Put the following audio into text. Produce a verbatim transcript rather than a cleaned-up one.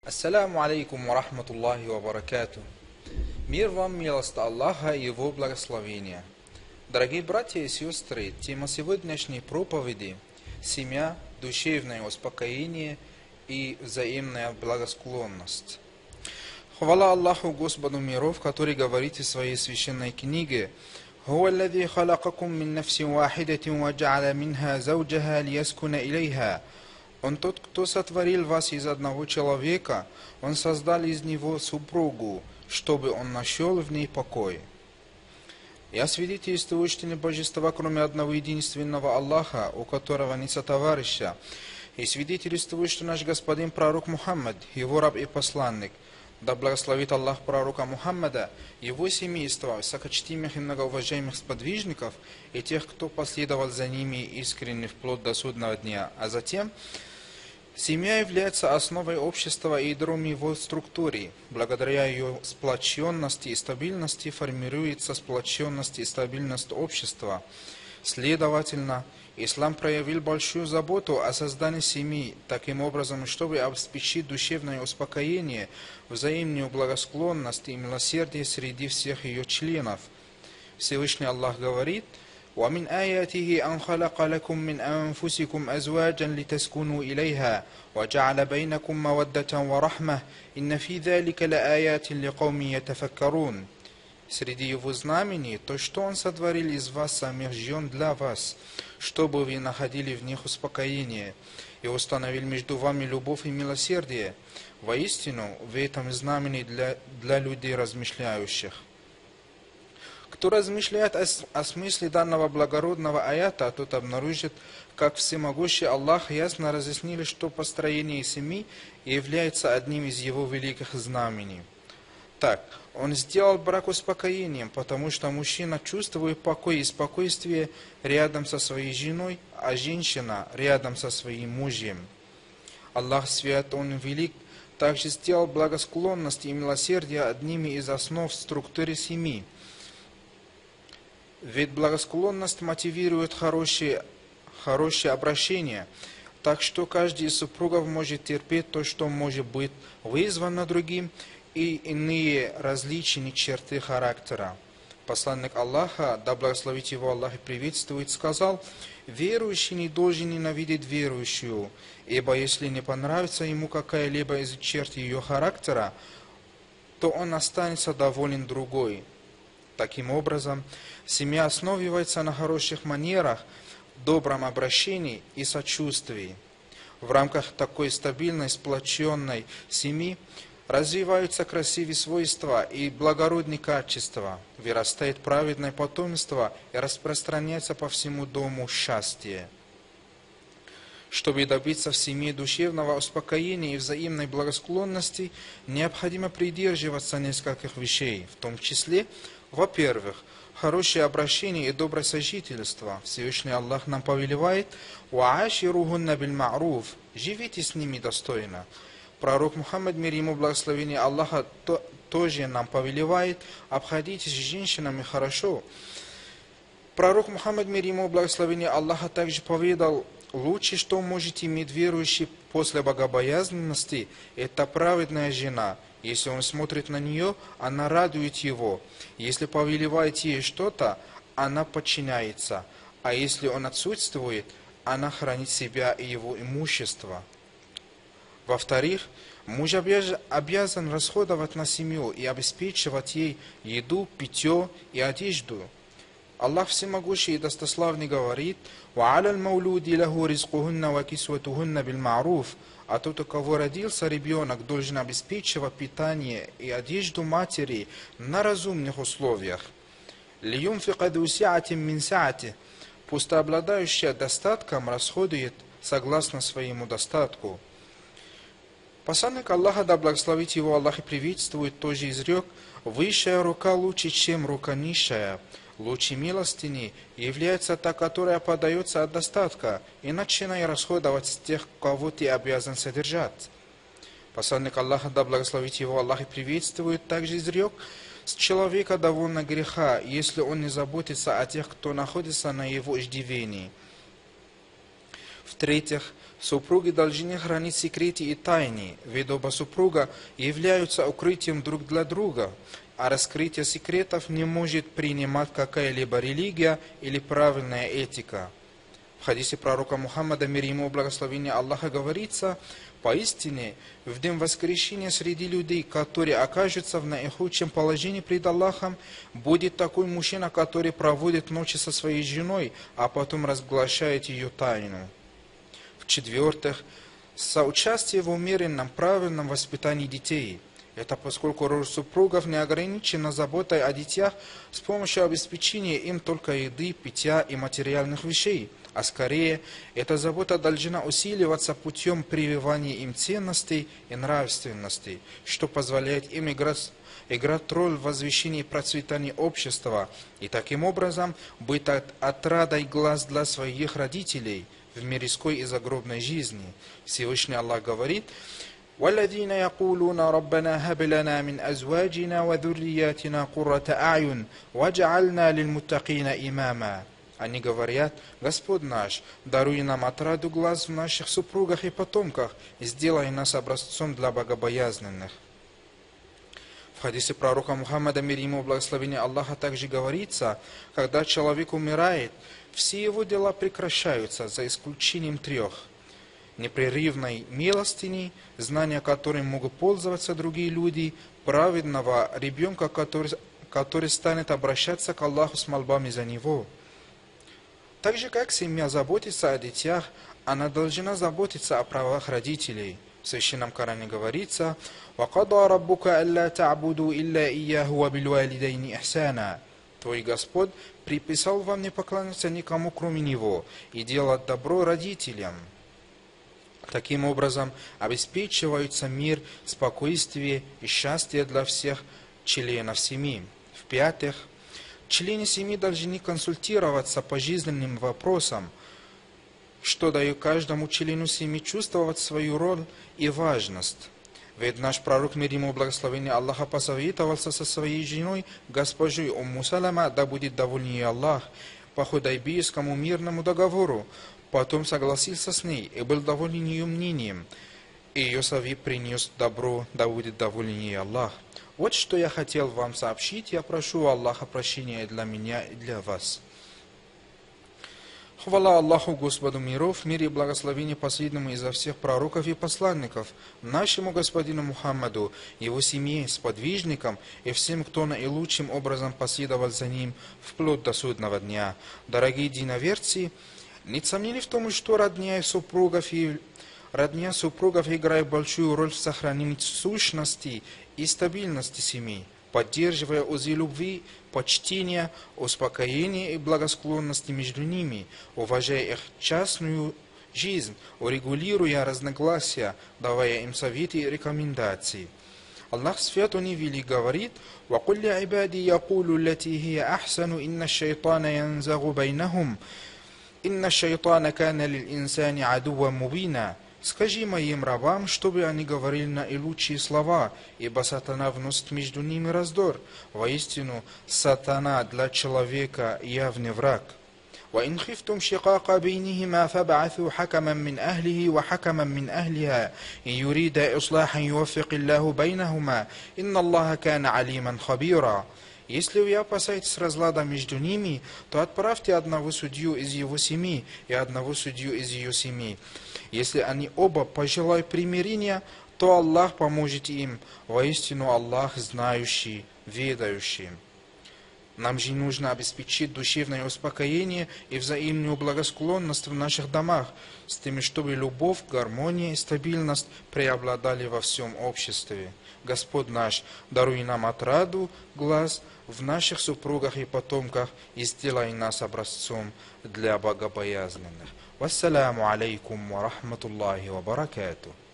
Ассаляму алейкум ва рахматуллахи ва баракату. Мир вам, милость Аллаха и Его благословения. Дорогие братья и сестры, тема сегодняшней проповеди – семья, душевное успокоение и взаимная благосклонность. Хвала Аллаху, Господу миров, который говорит в своей священной книге: «Хуа аллади халакакум мин нафсин вахидатин ва джа'аля минха зауджаха лияскуна илейха». Он тот, кто сотворил вас из одного человека, Он создал из него супругу, чтобы он нашел в ней покой. Я свидетельствую, что нет божества, кроме одного единственного Аллаха, у которого нет сотоварища, и свидетельствую, что наш господин пророк Мухаммад, его раб и посланник, да благословит Аллах пророка Мухаммада, его семейство, высокочтимых и многоуважаемых сподвижников и тех, кто последовал за ними искренне вплоть до судного дня. А затем, семья является основой общества и ядром его структуры. Благодаря ее сплоченности и стабильности формируется сплоченность и стабильность общества. Следовательно, ислам проявил большую заботу о создании семьи, таким образом, чтобы обеспечить душевное успокоение, взаимную благосклонность и милосердие среди всех ее членов. Всевышний Аллах говорит: وَمِنْ آيَاتِهِ أَنْ خَلَقَ لَكُم مِّنْ أَنفُسِكُمْ أَزْوَاجًا لِتَسْكُنُوا إِلَيْهَا وَجَعَلَ بَيْنَكُم مَّوَدَّةً وَرَحْمَةً إِنَّ فِي ذَلِكَ لَآيَاتٍ لِقَوْمٍ يَتَفَكَّرُونَ. Среди его знамений то, что он сотворил из вас самих жен для вас, чтобы вы находили в них успокоение, и установил между вами любовь и милосердие. Воистину, в этом знамени для, для людей размышляющих. Кто размышляет о, о смысле данного благородного аята, тот обнаружит, как всемогущий Аллах ясно разъяснили, что построение семьи является одним из его великих знамений. Так, он сделал брак успокоением, потому что мужчина чувствует покой и спокойствие рядом со своей женой, а женщина рядом со своим мужем. Аллах свят, Он велик, также сделал благосклонность и милосердие одними из основ структуры семьи. Ведь благосклонность мотивирует хорошее, хорошее обращение, так что каждый из супругов может терпеть то, что может быть вызвано другим, и иные различные черты характера. Посланник Аллаха, да благословит его Аллах и приветствует, сказал: «Верующий не должен ненавидеть верующую, ибо если не понравится ему какая-либо из черт ее характера, то он останется доволен другой». Таким образом, семья основывается на хороших манерах, добром обращении и сочувствии. В рамках такой стабильной, сплоченной семьи развиваются красивые свойства и благородные качества, вырастает праведное потомство и распространяется по всему дому счастье. Чтобы добиться в семье душевного успокоения и взаимной благосклонности, необходимо придерживаться нескольких вещей, в том числе, во-первых, хорошее обращение и доброе сожительство. Всевышний Аллах нам повелевает: «Уааширугунна биль-ма'руф» – живите с ними достойно. Пророк Мухаммад, мир ему, благословение Аллаха, то, тоже нам повелевает: обходитесь с женщинами хорошо. Пророк Мухаммад, мир ему, благословение Аллаха, также поведал: лучше, что можете иметь верующий после богобоязненности, это праведная жена. Если он смотрит на нее, она радует его. Если повелевает ей что-то, она подчиняется. А если он отсутствует, она хранит себя и его имущество. Во-вторых, муж обязан расходовать на семью и обеспечивать ей еду, питье и одежду. Аллах всемогущий и достославный говорит: «Ва'аля аль-маулуди лаху ризкухунна ва кисватухунна биль-ма'руф». А тот, у кого родился ребенок, должен обеспечивать питание и одежду матери на разумных условиях. «Лиюнфиқа ду си'атин мин си'ати». Пусть обладающий достатком расходует согласно своему достатку. Посланник Аллаха, да благословит его Аллах и приветствует, тоже изрек: «Высшая рука лучше, чем рука низшая». Лучше милостини является та, которая подается от достатка, и начинай расходовать с тех, кого ты обязан содержать. Посланник Аллаха, да благословит его Аллах и приветствует, также изрек: с человека довольно греха, если он не заботится о тех, кто находится на его иждивении. В В-третьих, супруги должны хранить секреты и тайны, ведь оба супруга являются укрытием друг для друга, а раскрытие секретов не может принимать какая-либо религия или правильная этика. В хадисе пророка Мухаммада, мир ему, благословение Аллаха, говорится: поистине, в день воскрешения среди людей, которые окажутся в наихудшем положении пред Аллахом, будет такой мужчина, который проводит ночи со своей женой, а потом разглашает ее тайну. В-четвертых, соучастие в умеренном, правильном воспитании детей. Это поскольку роль супругов не ограничена заботой о детях с помощью обеспечения им только еды, питья и материальных вещей, а скорее эта забота должна усиливаться путем прививания им ценностей и нравственностей, что позволяет им играть, играть роль в возвещении и процветании общества и таким образом быть отрадой глаз для своих родителей в мирской и загробной жизни. Всевышний Аллах говорит: والذين يقولون ربنا هب لنا من أزواجنا وذرياتنا قرة أعين وجعلنا للمتقين إماما. Они говорят: Господь наш, даруй нам отраду глаз в наших супругах и потомках, и сделай нас образцом для богобоязненных. В хадисе пророка Мухаммада, мир ему, благословение Аллаха, также говорится: когда человек умирает, все его дела прекращаются, за исключением трех: непрерывной милостыни, знания которой могут пользоваться другие люди, праведного ребенка, который, который станет обращаться к Аллаху с мольбами за него. Так же, как семья заботится о детях, она должна заботиться о правах родителей. В Священном Коране говорится: وَقَضَى رَبُّكَ أَلَّا تَعْبُدُوا إِلَّا إِيَّاهُ وَبِالْوَالِدَيْنِ إِحْسَانًا. Твой Господь приписал вам не поклоняться никому, кроме Него, и делать добро родителям. Таким образом, обеспечиваются мир, спокойствие и счастье для всех членов семьи. В-пятых, члены семьи должны консультироваться по жизненным вопросам, что дает каждому члену семьи чувствовать свою роль и важность. Ведь наш пророк, мир ему, благословение Аллаха, посоветовался со своей женой, госпожой Умму Салама, да будет доволен ей Аллах, по худайбийскому мирному договору. Потом согласился с ней и был доволен ее мнением. И ее совет принес добро, да будет доволен ей Аллах. Вот что я хотел вам сообщить. Я прошу Аллаха прощения для меня и для вас. Хвала Аллаху, Господу миров, мир и благословение последнему изо всех пророков и посланников, нашему Господину Мухаммаду, его семье, сподвижникам и всем, кто наилучшим образом последовал за ним вплоть до судного дня. Дорогие единоверцы, нет сомнений в том, что родня супругов, и, родня супругов играет большую роль в сохранении сущности и стабильности семьи, поддерживая узы любви, почтения, успокоения и благосклонности между ними, уважая их частную жизнь, урегулируя разногласия, давая им советы и рекомендации. Аллах Свят Он и Велик говорит: وَقُلْ لِعِبَادِي يَقُولُوا الَّتِي هِيَ أَحْسَنُ إِنَّ الشَّيْطَانَ يَنزَغُ بَيْنَهُمْ «Инна шайтана кана лил инсани адуа мубина». Скажи моим рабам, чтобы они говорили наилучшие слова, ибо сатана вносит между ними раздор. Воистину, сатана для человека явный враг. وإن خفتم شقاق بينهما فابعثوا حكما من أهله وحكما من أهلها إن يريد إصلاحا يوفق الله بينهما إن الله كان عليما خبيرا. Если вы опасаетесь разлада между ними, то отправьте одного судью из его семьи и одного судью из ее семьи. Если они оба пожелают примирения, то Аллах поможет им. Воистину Аллах знающий, ведающий. Нам же нужно обеспечить душевное успокоение и взаимную благосклонность в наших домах, с тем, чтобы любовь, гармония и стабильность преобладали во всем обществе. Господь наш, даруй нам отраду глаз в наших супругах и потомках и сделай нас образцом для богобоязненных. Вассаляму алейкум ва рахматуллахи ва баракатух.